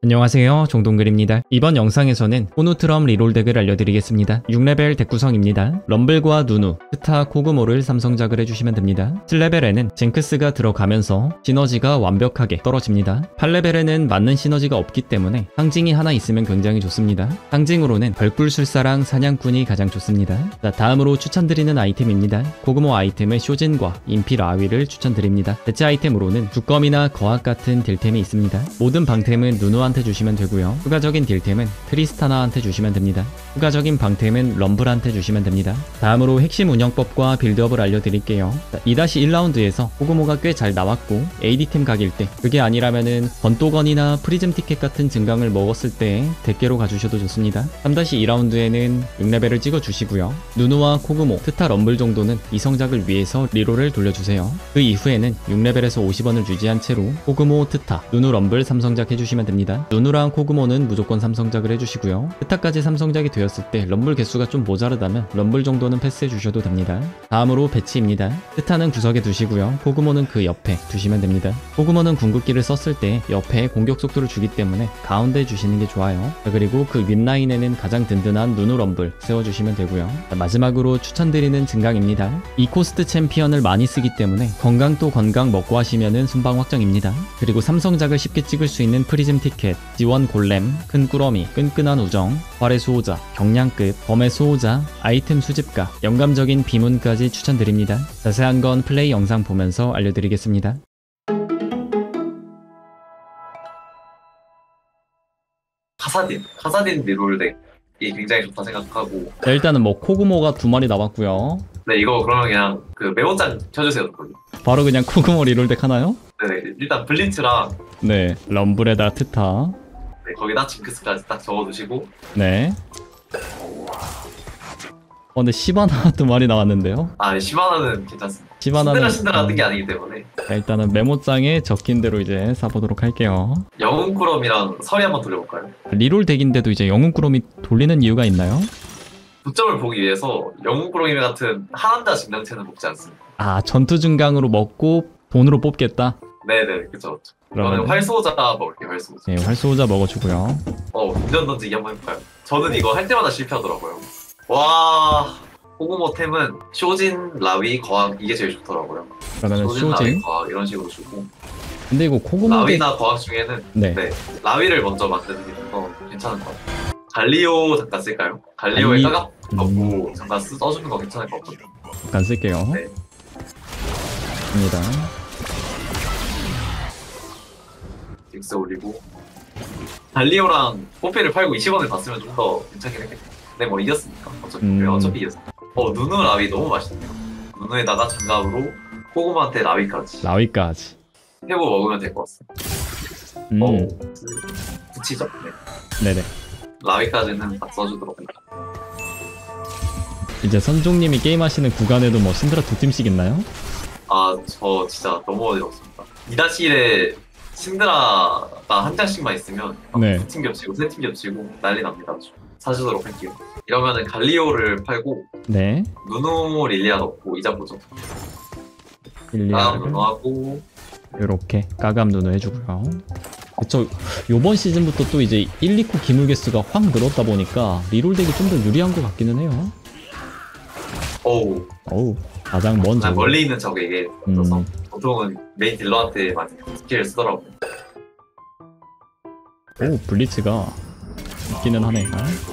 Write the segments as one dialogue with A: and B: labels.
A: 안녕하세요, 종동글입니다. 이번 영상에서는 호누트럼 리롤 덱을 알려드리겠습니다. 6레벨 덱 구성입니다. 럼블과 누누, 스타, 코그모를 삼성작을 해주시면 됩니다. 7레벨에는 징크스가 들어가면서 시너지가 완벽하게 떨어집니다. 8레벨에는 맞는 시너지가 없기 때문에 상징이 하나 있으면 굉장히 좋습니다. 상징으로는 벌꿀술사랑 사냥꾼이 가장 좋습니다. 자, 다음으로 추천드리는 아이템입니다. 코그모 아이템은 쇼진과 인피 라위를 추천드립니다. 대체 아이템으로는 두검이나 거학 같은 딜템이 있습니다. 모든 방템은 누누한테 주시면 되고요. 추가적인 딜템은 트리스타나한테 주시면 됩니다. 추가적인 방템은 럼블한테 주시면 됩니다. 다음으로 핵심 운영법과 빌드업을 알려드릴게요. 2-1라운드에서 코그모가 꽤 잘 나왔고 AD템 각일 때, 그게 아니라면은 번도건이나 프리즘 티켓 같은 증강을 먹었을 때 덱계로 가주셔도 좋습니다. 3-2라운드에는 6레벨을 찍어주시고요. 누누와 코그모, 트타 럼블 정도는 이성작을 위해서 리롤을 돌려주세요. 그 이후에는 6레벨에서 50원을 유지한 채로 코그모, 트타, 누누 럼블 삼성작 해주시면 됩니다. 누누랑 코그모는 무조건 삼성작을 해주시고요. 트타까지 삼성작이 되었을 때 럼블 개수가 좀 모자르다면 럼블 정도는 패스해 주셔도 됩니다. 다음으로 배치입니다. 트타는 구석에 두시고요. 코그모는 그 옆에 두시면 됩니다. 코그모는 궁극기를 썼을 때 옆에 공격 속도를 주기 때문에 가운데 주시는 게 좋아요. 그리고 그 윗라인에는 가장 든든한 누누 럼블 세워주시면 되고요. 마지막으로 추천드리는 증강입니다. 2코스트 챔피언을 많이 쓰기 때문에 건강 또 건강 먹고 하시면은 순방 확정입니다. 그리고 삼성작을 쉽게 찍을 수 있는 프리즘 티켓, 지원 골렘, 큰 꾸러미, 끈끈한 우정, 활의 수호자, 경량급, 범의 수호자, 아이템 수집가, 영감적인 비문까지 추천드립니다. 자세한 건 플레이 영상 보면서 알려드리겠습니다.
B: 카사딘 리롤 덱이 굉장히 좋다 생각하고.
A: 자, 일단은 뭐 코그모가 2마리 나왔고요.
B: 네, 이거 그러면 그냥 그 메모장 켜주세요.
A: 바로 그냥 코그모 리롤 덱 하나요?
B: 네, 일단 블리츠랑
A: 네, 럼블에다 트타.
B: 네, 거기다 징크스까지 딱 적어두시고.
A: 네. 근데 시바나 2마리 나왔는데요?
B: 네, 시바나는 괜찮습니다.
A: 시바나는
B: 신드라 같은 게 아니기 때문에.
A: 자, 일단은 메모장에 적힌 대로 이제 사보도록 할게요.
B: 영웅꾸러미랑 서리 한번 돌려볼까요?
A: 리롤 덱인데도 이제 영웅꾸러미 돌리는 이유가 있나요?
B: 득점을 보기 위해서 영웅꾸러미 같은 하남자 증강체는 먹지 않습니다.
A: 전투 증강으로 먹고 돈으로 뽑겠다?
B: 네네, 그쵸.
A: 그러면은
B: 저는 활수호자 먹을게요, 활수호자.
A: 네, 활수호자 먹어주고요.
B: 운전 던지기 한번 해볼까요? 저는 이거 할 때마다 실패하더라고요. 와, 코그모 템은 쇼진, 라위, 거학 이게 제일 좋더라고요.
A: 그러면은
B: 쇼진, 라위,
A: 쇼진.
B: 거학 이런 식으로 주고.
A: 근데 이거 코그모 덱
B: 라위나 거학 중에는
A: 네.
B: 라위를 먼저 만드는 게 더 괜찮은 것 같아요. 갈리오 잠깐 쓸까요? 갈리오에 까갑 넣고 잠깐 써주는 거 괜찮을 것 같거든요.
A: 잠깐 쓸게요.
B: 네.
A: 입니다.
B: 믹스 올리고 갈리오랑 뽀페를 팔고 20원을 봤으면 좀 더 괜찮긴 했겠네. 근데 뭐 이겼으니까 어차피 이겼으니까. 누누 라위 너무 맛있네요. 누누에다가 장갑으로 코그모한테 라위까지 해보 먹으면 될 것 같습니다. 붙이죠? 네.
A: 네네.
B: 라위까지는 다 써주도록 합니다.
A: 이제 선종님이 게임하시는 구간에도 뭐 신드라 2팀씩 있나요?
B: 저 진짜 너무 어지럽습니다. 2-1에 신드라가 한 장씩만 있으면
A: 네.
B: 2팀 겹치고 3팀 겹치고 난리 납니다. 사주도록 할게요. 이러면은 갈리오를 팔고
A: 네.
B: 누누 릴리아 넣고 이자 보죠. 다음
A: 일리아를
B: 누누하고
A: 이렇게 까감 누누 해주고요. 그쵸. 요번 시즌부터 또 이제 1, 2코 기물 개수가 확 늘었다 보니까 리롤 덱이 좀 더 유리한 것 같기는 해요. 어우, 가장 먼저.
B: 멀리 있는 적에게 던져서 보통은 메인 딜러한테 많이 스킬을 쓰더라고요.
A: 블리츠가 있기는 하네.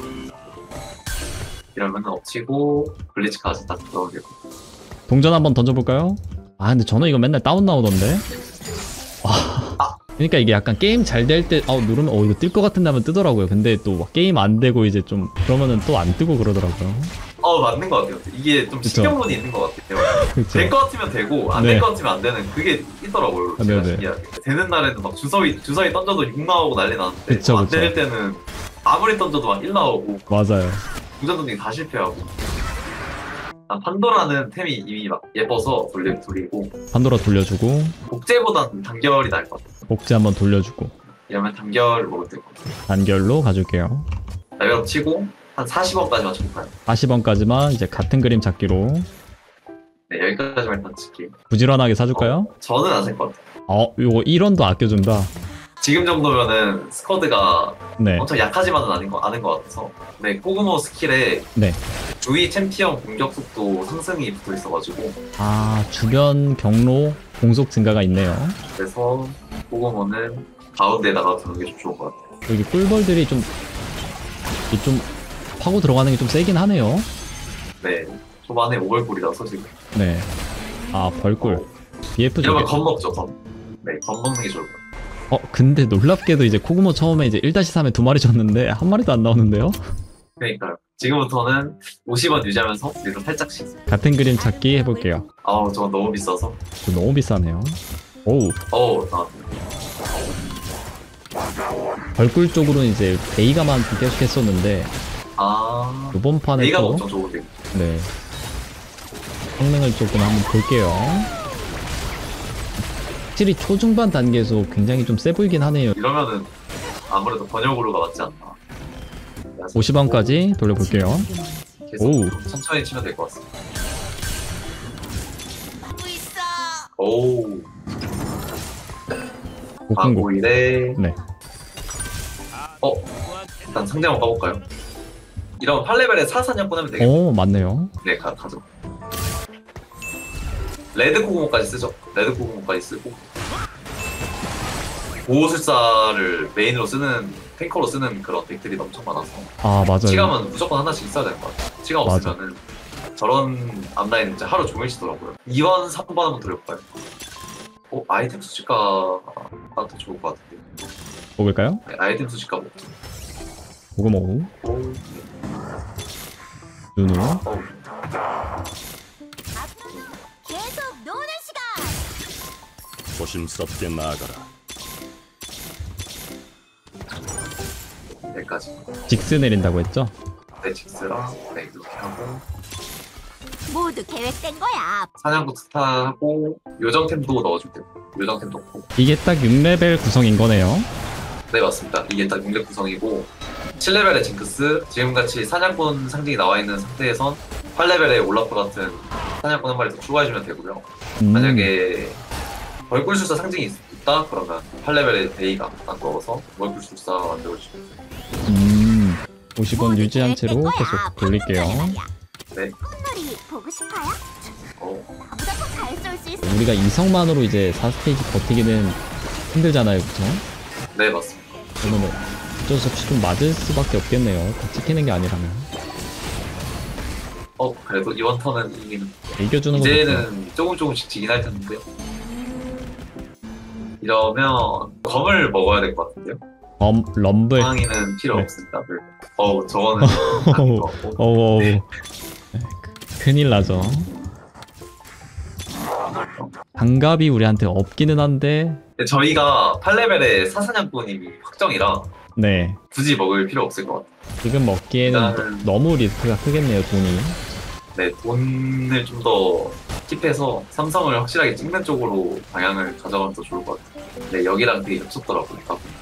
B: 이러면 엎치고 블리츠까지 딱 들어오게.
A: 동전 한번 던져볼까요? 근데 저는 이거 맨날 다운 나오던데? 그러니까 이게 약간 게임 잘 될 때 누르면 이거 뜰 것 같은데 하면 뜨더라고요. 근데 또 게임 안 되고 이제 좀 그러면은 또 안 뜨고 그러더라고요.
B: 맞는 것 같아요. 이게 좀
A: 그쵸.
B: 신경문이 있는 것 같아요.
A: 그쵸.
B: 될 것 같으면 되고 안 될 것 같으면 안 되는 그게 있더라고요. 제가
A: 네네.
B: 신기하게. 되는 날에는 막 주사위 던져도 6 나오고 난리 나는데
A: 그쵸,
B: 안
A: 그쵸.
B: 될 때는 아무리 던져도 막 1 나오고
A: 맞아요.
B: 동전 던지기 다 실패하고. 판도라는 템이 이미 막 예뻐서 돌리고
A: 판도라 돌려주고
B: 복제보단 단결이 나을 것 같아요.
A: 복제 한번 돌려주고
B: 이러면 단결 먹을 때 같아요.
A: 단결로 가줄게요.
B: 레벨업 치고 한 40원까지 맞춰볼까요?
A: 40원까지만 이제 같은 그림 찾기로
B: 네, 여기까지만 일단 칠게요.
A: 부지런하게 사줄까요?
B: 저는 안 살 것 같아요.
A: 요거 1원도 아껴준다.
B: 지금 정도면은 스쿼드가
A: 네.
B: 엄청 약하지만은 아닌 것 같아서. 네, 코그모 스킬에
A: 네.
B: 주위 챔피언 공격 속도 상승이 붙어 있어가지고
A: 아, 주변 경로 공속 증가가 있네요.
B: 그래서 코그모는 가운데다가 두는 게 좀 좋은 것 같아요.
A: 여기 꿀벌들이 좀 파고 들어가는 게 좀 세긴 하네요.
B: 네, 초반에 오글꿀이라서 지금.
A: 네. 아, 벌꿀. BF
B: 이러면
A: 쪽에.
B: 겁먹죠, 겁. 네, 겁먹는 게 좋을 것 같아요.
A: 근데 놀랍게도 이제 코그모 처음에 이제 1-3에 2마리 줬는데 한 마리도 안 나오는데요?
B: 그러니까요. 지금부터는 50원 유지하면서 리로 살짝씩.
A: 같은 그림 찾기 해볼게요.
B: 아우, 저건 너무 비싸서.
A: 저 너무 비싸네요. 오우.
B: 나왔네.
A: 벌꿀 쪽으로는 이제 베이가만 계속 했었는데
B: 아,
A: 이번 판에
B: A가
A: 또
B: 엄청 좋은데.
A: 네. 성능을 조금 한번 볼게요. 확실히 초중반 단계에서 굉장히 좀 세 보이긴 하네요.
B: 이러면은 아무래도 번역으로가 맞지 않나.
A: 50원까지 돌려볼게요.
B: 계속
A: 오우.
B: 천천히 치면 될 것 같습니다.
C: 하고 있어.
B: 오우.
A: 복근고.
B: 오이래.
A: 네.
B: 일단 상대 한번 가볼까요? 이런 8레벨에 사사냥 꺼내면 되겠네.
A: 오, 맞네요.
B: 네, 가죠. 레드 코고모까지 쓰죠. 레드 코고모까지 쓰고 보호술사를 메인으로 쓰는 탱커로 쓰는 그런 덱들이 엄청 많아서
A: 아, 맞아요.
B: 치감은 무조건 하나씩 있어야 되는 것 같아요. 치감
A: 맞아.
B: 없으면은 저런 앞라인 진짜 하루 종일 치더라고요. 2번, 3번 한번 돌려볼까요? 아이템 수치가가 더 좋을 것 같은데.
A: 먹을까요?
B: 네, 아이템 수치가 뭐?
A: 고구모,
B: 오,
A: 누누.
B: 어우.
C: 계속 노는 시간.
D: 조심스럽게 나아가라.
B: 여기까지.
A: 직스 내린다고 했죠?
B: 네, 직스랑 네, 이렇게 하고
C: 모두 계획된 거야.
B: 사냥도 스타하고 요정템도 넣어줄게요. 요정템 넣고.
A: 이게 딱 6레벨 구성인 거네요.
B: 네, 맞습니다. 이게 딱 능력 구성이고 7레벨의 징크스, 지금같이 사냥꾼 상징이 나와있는 상태에선 8레벨의 올라프 같은 사냥꾼 한 마리 더 추가해주면 되고요. 만약에 벌꿀술사 상징이 있다? 그러면 8레벨의 데이가 딱 넣어서 벌꿀술사 만들어주시면 돼요.
A: 50원 유지한 채로 계속 돌릴게요.
B: 네.
C: 콧놀이 보고 싶어요? 나보다 더 잘 쏠 수 있어.
A: 우리가 이성만으로 이제 4스테이지 버티기는 힘들잖아요, 그쵸?
B: 네, 맞습니다.
A: 그러면 어쩔 수 없이 좀 맞을 수밖에 없겠네요. 다 찍히는 게 아니라면.
B: 그래도 이번 턴은 이기는.
A: 이겨주는 거 좋죠.
B: 이제는 조금씩 지긴 할 텐데. 이러면 검을 먹어야 될 것 같은데요?
A: 럼블.
B: 상황이는 필요
A: 네.
B: 없습니다. 저거는 아닌 것 같고.
A: 어우. 큰일 나죠. 장갑이 우리한테 없기는 한데,
B: 근데 저희가 8레벨의 사사냥꾼이 확정이라
A: 네.
B: 굳이 먹을 필요 없을 것 같아요.
A: 지금 먹기에는
B: 일단은-
A: 너무 리스크가 크겠네요, 돈이.
B: 네, 돈을 좀 더 킵해서 삼성을 확실하게 찍는 쪽으로 방향을 가져가면 더 좋을 것 같아요. 네, 여기랑 되게 겹쳤더라고요. 다 보니까.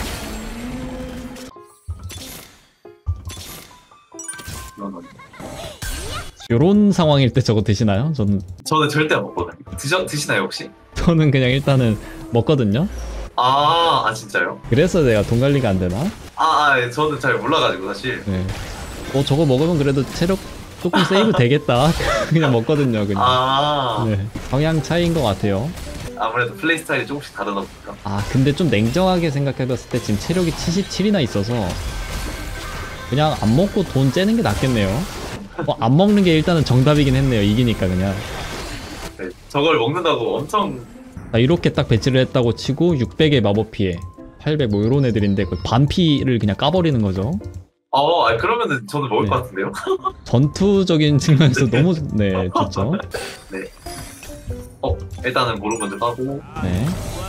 B: 그러면
A: 요런 상황일 때 저거 드시나요?
B: 저는 절대 안 먹거든요. 드시나요 혹시?
A: 저는 그냥 일단은 먹거든요?
B: 진짜요?
A: 그래서 내가 돈 관리가 안 되나?
B: 예, 저는 잘 몰라가지고 사실.
A: 네. 저거 먹으면 그래도 체력 조금 세이브 되겠다. 그냥 먹거든요, 그냥. 네. 성향 차이인 것 같아요.
B: 아무래도 플레이 스타일이 조금씩 다르다 보니까.
A: 근데 좀 냉정하게 생각해봤을 때 지금 체력이 77이나 있어서 그냥 안 먹고 돈 째는 게 낫겠네요. 안 먹는 게 일단은 정답이긴 했네요. 이기니까 그냥.
B: 네, 저걸 먹는다고 엄청.
A: 이렇게 딱 배치를 했다고 치고 600의 마법 피해, 800 뭐 요런 애들인데 그 반피를 그냥 까버리는 거죠.
B: 그러면은 저는 먹을
A: 네.
B: 것 같은데요?
A: 전투적인 측면에서 너무 네 좋죠.
B: 네. 일단은 모루 먼저 까고.
A: 네.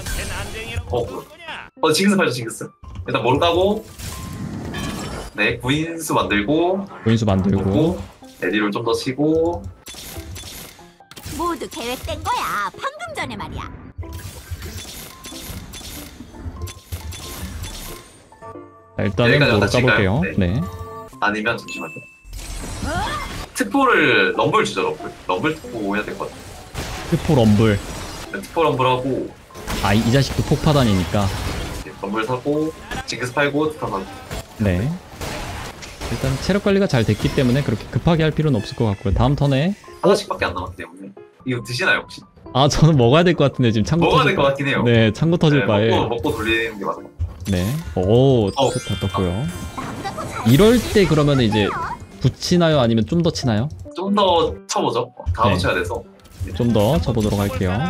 B: 징크스 팔죠, 징크스. 일단 모루 까고. 네, 구인수 만들고.
A: 고인수 만들고.
B: 놓고. 에디를 좀 더 치고.
C: 모두 계획된 거야. 방금 전에 말이야.
A: 일단은
B: 여기까지
A: 뭐로
B: 같이
A: 까볼게요.
B: 갈까요?
A: 네.
B: 아니면 잠시만요. 특포를 럼블 주죠, 럼블 특포 해야 될 것 같아요.
A: 흑포 럼블.
B: 네, 특포 럼블하고.
A: 이 자식도 폭파단이니까.
B: 럼블 사고 징크스 팔고 스타 사고.
A: 네. 일단 체력 관리가 잘 됐기 때문에 그렇게 급하게 할 필요는 없을 것 같고요. 다음 턴에
B: 하나씩밖에 안 남았기 때문에 이거 드시나요 혹시?
A: 아 저는 먹어야 될 것 같은데 지금 창고
B: 먹어야
A: 터질
B: 될 것 같긴 해요.
A: 네, 창고 터질 바에.
B: 먹고 돌리는 게 맞아.
A: 네. 오, 다 떴고요. 이럴 때 그러면 이제 붙이나요? 아니면 좀 더 치나요?
B: 좀 더 쳐보죠. 다
A: 네.
B: 붙여야 돼서
A: 좀 더 쳐보도록 할게요.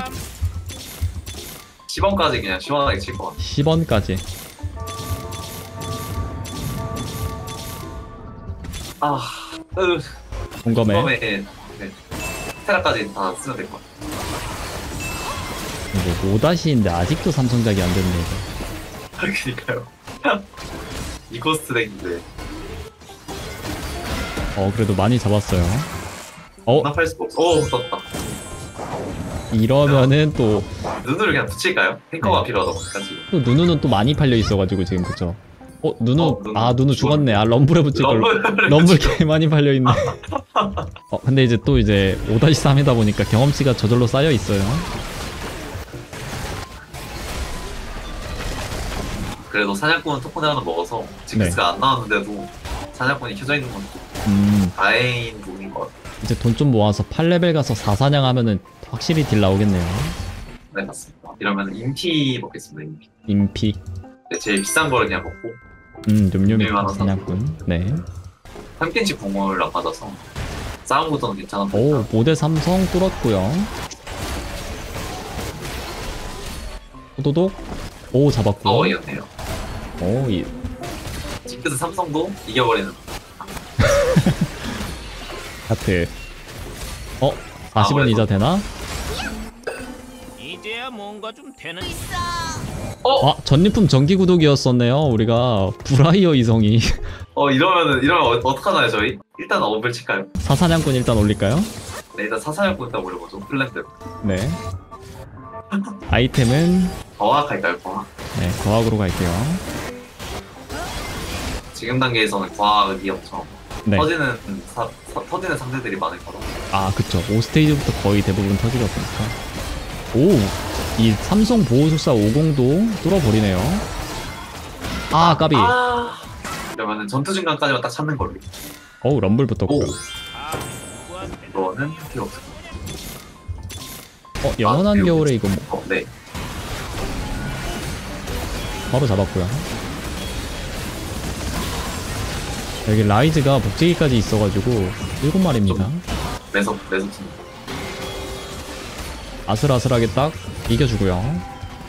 B: 10원까지 그냥 시원하게 칠 것 같아.
A: 10원까지.
B: 아,
A: 공검에.
B: 처음에 네. 테라까지 다 쓰면 될 것 같아.
A: 이거 5-인데 아직도 삼성작이 안 됐네.
B: 그러니까요. 이코스트 덱인데
A: 그래도 많이 잡았어요.
B: nap할 수가 없어. 오, 떴다.
A: 이러면은 또
B: 눈을 그냥 붙일까요? 탱커가
A: 네.
B: 필요하다 보니까 지금.
A: 누누는 또 많이 팔려 있어가지고 지금 그쵸? 누누 누누 죽었네. 아 럼블에 붙일 걸.
B: 럼블
A: 럼블 개 많이 팔려 있네. 근데 이제 또 이제 5-3이다 보니까 경험치가 저절로 쌓여 있어요.
B: 그래도 사냥꾼은 토큰을 하나 먹어서 징크스가 안 나왔는데도 사냥꾼이 켜져 있는 건 다행인 부분인 것 같아요.
A: 이제 돈 좀 모아서 8레벨 가서 4사냥 하면은 확실히 딜 나오겠네요.
B: 네, 맞습니다. 이러면 인피 먹겠습니다. 인피.
A: 인피.
B: 네, 제일 비싼 거를 그냥 먹고
A: 뇸뇸이
B: 하나
A: 사냥꾼. 네.
B: 3캔치 공을 안 받아서 싸움 구도는 괜찮은
A: 오,
B: 편이다.
A: 5대 삼성 뚫었고요. 호도독. 오, 잡았고.
B: 이겼네요.
A: 오,
B: 징크스 삼성도 이겨버리는.
A: 하트. 40원 이자 되나?
D: 이제야 뭔가 좀 되는.
A: 전리품 전기구독이었었네요. 우리가 브라이어 이성이.
B: 이러면 어떡하나요 저희? 일단 업을 칠까요?
A: 사사냥꾼 일단 올릴까요?
B: 네, 일단 사사냥꾼 일단 올려보죠. 플랜대로.
A: 네. 아이템은
B: 과학할까요? 과학.
A: 네, 과학으로 갈게요.
B: 지금 단계에서는 과학이 엄청
A: 네.
B: 터지는 상대들이 많을 거라.
A: 아, 그쵸. 5스테이지부터 거의 대부분 터지었으니까. 오! 이 삼성 보호술사 50도 뚫어버리네요. 아, 까비.
B: 그러면은 전투 중간까지만 딱 찾는 걸로.
A: 어우, 럼블부터
B: 오.
A: 고.
B: 이거는 필요 없을 것
A: 영원한
B: 그리고-
A: 겨울에 이거
B: 같아요. 네.
A: 바로 잡았고요. 여기 라이즈가 복제기까지 있어가지고 7마리입니다.
B: 매섭 팀.
A: 아슬아슬하게 딱 이겨주고요.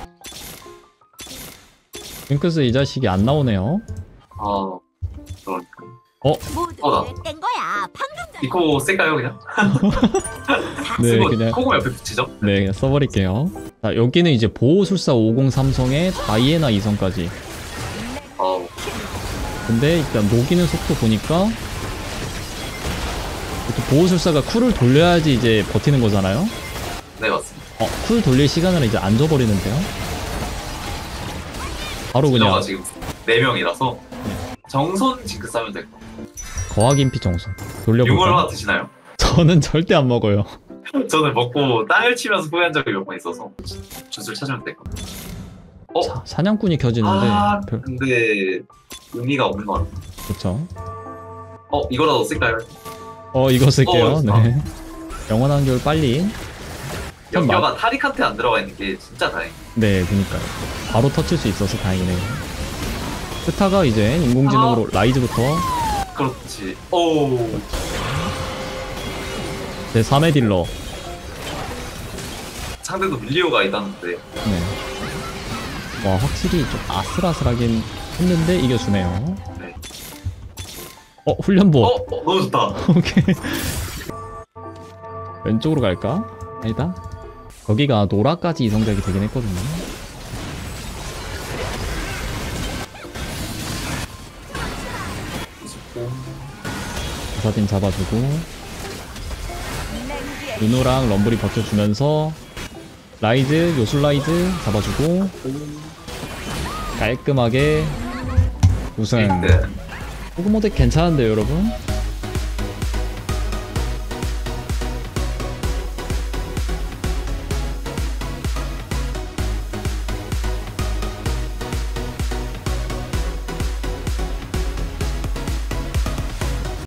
A: 윙크스 이 자식이 안 나오네요.
B: 그러니까.
C: 모두 뗀 거야. 방금 전
B: 이코 쓸까요 그냥?
A: 네,
B: 쓰고
A: 그냥
B: 코고 옆에 붙이죠?
A: 네, 그냥 써버릴게요. 자, 여기는 이제 보호술사 50 삼성에 다이애나 2성까지. 근데 일단 녹이는 속도 보니까 또 보호술사가 쿨을 돌려야지 이제 버티는 거잖아요.
B: 네, 맞습니다.
A: 쿨 돌릴 시간을 이제 안 줘버리는데요. 바로 그냥
B: 진영아 지금 4명이라서 정손 징크스 하면 될 것 같아요.
A: 거학인피 정수
B: 융을
A: 돌려볼까요?
B: 하나 드시나요?
A: 저는 절대 안 먹어요.
B: 저는 먹고 땅을 치면서 후회한 적이 몇 번 있어서 주술 찾으면 될 것 같아요.
A: 사냥꾼이 켜지는데
B: 근데 의미가 없는 것 같아요.
A: 그쵸.
B: 이거라도 쓸까요?
A: 이거 쓸게요.
B: 좋다.
A: 네. 영원한 겨울 빨리.
B: 연결가 타릭한테 안 들어가 있는 게 진짜 다행이에요.
A: 네, 그니까요. 바로 터칠 수 있어서 다행이네요. 스타가 이제 인공지능으로 라이즈부터
B: 그렇지. 오.
A: 제 3회 딜러.
B: 상대도 밀리오가 있다는데.
A: 네. 와, 확실히 좀 아슬아슬하긴 했는데 이겨주네요.
B: 네.
A: 훈련보.
B: 너무 좋다.
A: 오케이. 왼쪽으로 갈까? 아니다. 거기가 노라까지 이성작이 되긴 했거든요. 사진 잡아주고 윤호랑 럼블이 버텨주면서 라이즈, 요술라이즈 잡아주고 깔끔하게 우승.
B: 네.
A: 호그모덱 괜찮은데요 여러분?